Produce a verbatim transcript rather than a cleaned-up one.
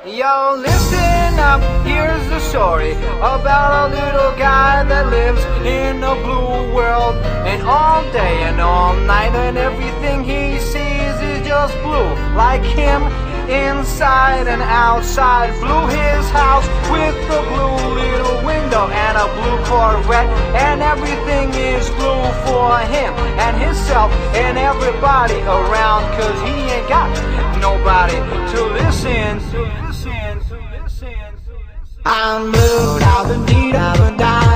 Yo, listen up, here's the story about a little guy that lives in a blue world. And all day and all night and everything he sees is just blue. Like him, inside and outside. Blue his house with a blue little window and a blue Corvette. And everything is blue for him and himself and everybody around. Cause he ain't got nobody to listen to. I'm blue, I've been deed, I've been dying.